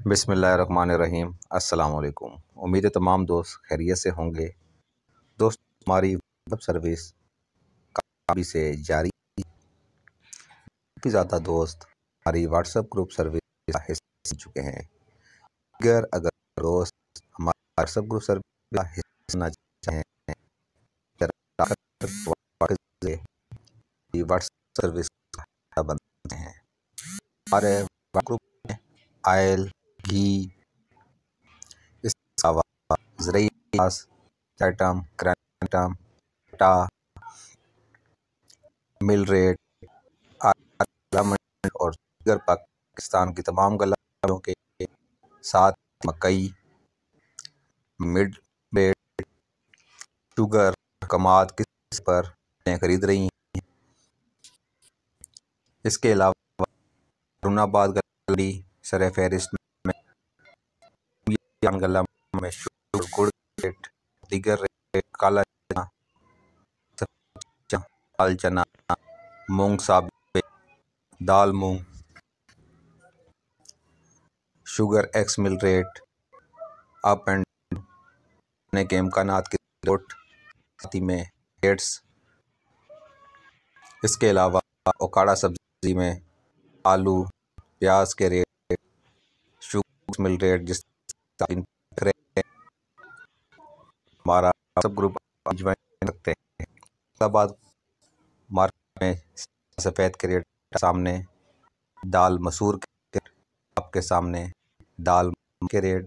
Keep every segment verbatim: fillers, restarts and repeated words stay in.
बिस्मिल्लाहिर्रहमानिर्रहीम। अस्सलाम वालेकुम। उम्मीद है तमाम दोस्त खैरियत से होंगे। दोस्त, हमारी वेब सर्विस काफ़ी से जारी, काफ़ी ज़्यादा दोस्त हमारी व्हाट्सएप ग्रुप सर्विस का हिस्सा बन चुके हैं। अगर अगर दोस्त हमारे व्हाट्सएप ग्रुप सर्विस का हिस्सा बनना चाहें, व्हाट्सएप सर्विस का हिस्सा बनते हैं। हमारे ग्रुप में आयल, घी, ज़रूरी आइटम, आइटम, टा, मिल रेट और दीगर पाकिस्तान की तमाम गल्लाओं के साथ मकई, मिड रेट, शुगर, कमाद किस पर खरीद रही हैं। इसके अलावा रुनाबाद गल्ली सर फहरिस्त में गल्ला में शुगर, गुड़ रेट, दीगर रेट, काला चना, दाल चना, मूंग साबित, दाल मूंग, sugar ex mill rate, up and के इम्कानात की रिपोर्ट साथी में रेट्स। इसके अलावा ओकाड़ा सब्जी में आलू, प्याज के रेट, शुगर मिल रेट, जिस हमारा सब ग्रुप ज्वाइन रखते हैं। उसके बाद मार्केट में सफ़ेद के रेट सामने, दाल मसूर के आपके सामने, दाल के रेट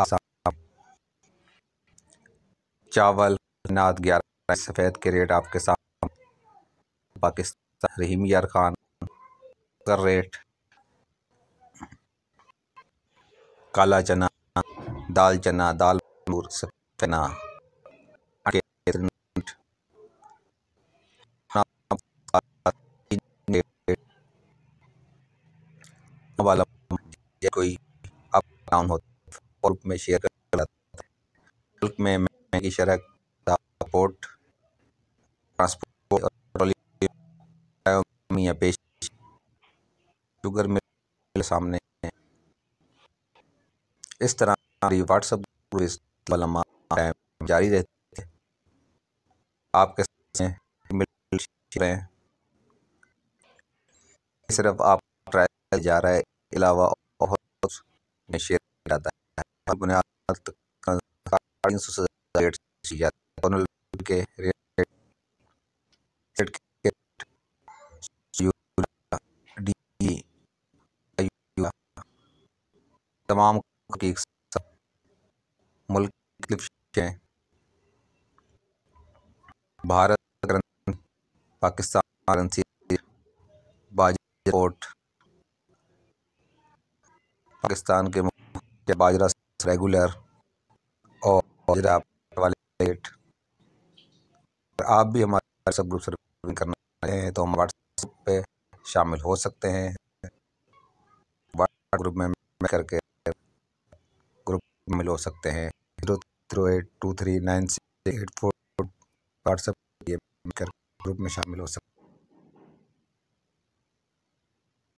चावल नाद ग्यारह सफ़ेद के रेट आपके सामने, पाकिस्तान रहीम यार खान का रेट, काला चना, दाल चना, दाल चना वाला कोई अप डाउन होता है में शेयर कर है। में महंगी शरह सपोर्ट ट्रांसपोर्ट और पेश शुगर मिल सामने। इस तरह हमारी व्हाट्सएप जारी रहती है। आपके मिल रहे सिर्फ आप ट्राई जा रहा है, अलावा बहुत में शेयर जाता है। बुनियाद के रेट तमाम मुल्क भारत पाकिस्तान करेंसी बाजरा पाकिस्तान के बाजरा रेगुलर और बाजरा वाले रेट। आप भी हमारे सब ग्रुप सर्विस करना चाहते हैं तो हम व्हाट्सएप पे शामिल हो सकते हैं। व्हाट्सएप ग्रुप में करके ग्रुप में मिल हो सकते हैं। Zero zero eight two three nine six eight four WhatsApp group में शामिल हो सकते हैं।